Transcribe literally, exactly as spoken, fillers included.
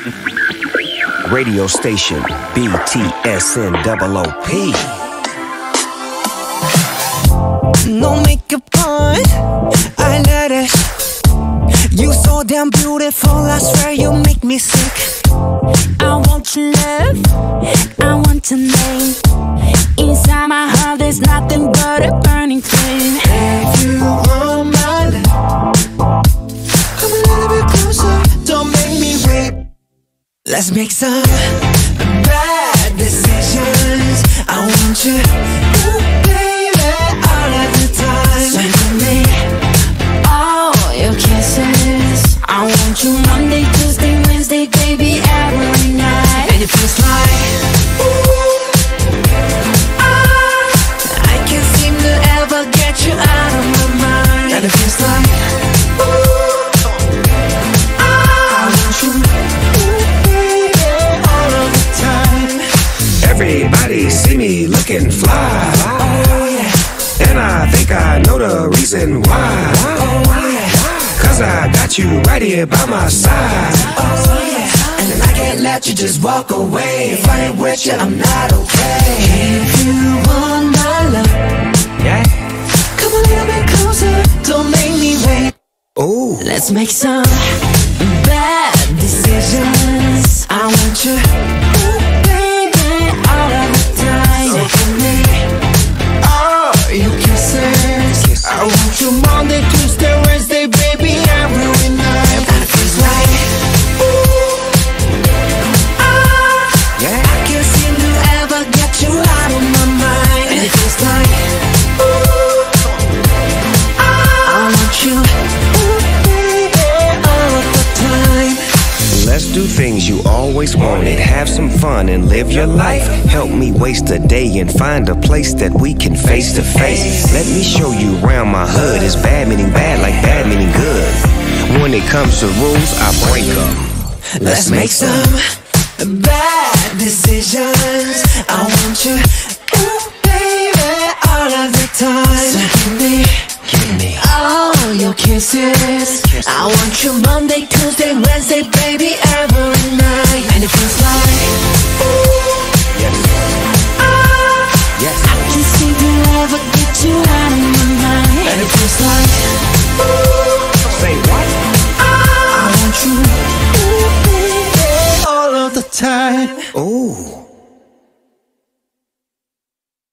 Radio station B T S N O O P. No makeup on, I let it. You so damn beautiful, I swear you make me sick. I want your love, I want your name. Inside my heart there's nothing but a burning flame. If you want my love, come a little bit closer, don't make me wait. Let's make some bad decisions. I want you, ooh, baby, all of the time. So give me all your kisses. I want you Monday, Tuesday, Wednesday, baby, every night. And it feels like, ooh, ah, I can't seem to ever get you out of my mind. And it feels like, ooh, ah, I want you, ooh, baby, all of the time. Everybody see me looking fly, Oh yeah, and I think I know the reason why. oh yeah, Cause I got you right here by my side. oh yeah. And I can't let you just walk away. If I ain't with you, I'm not okay. If you want my love, Yeah. come a little bit closer, don't make me wait. Ooh. Let's make some bad decisions. I want you, ooh, baby, all of the time. So give me all your kisses. I want you Monday, Tuesday, Wednesday, baby, every night. And it feels like, ooh, ah, Yeah. I can't seem to ever get you out of my mind. And it feels like, ooh, ah, I want you, ooh, baby, all of the time. Let's do things you always wanted. Have some fun and live your life. Help me waste a day and find a place that we can face to face. Let me show you around my hood. It's bad meaning bad like bad meaning good. When it comes to rules, I break them. Let's make some bad decisions. I want you, ooh, baby, all of the time. So give me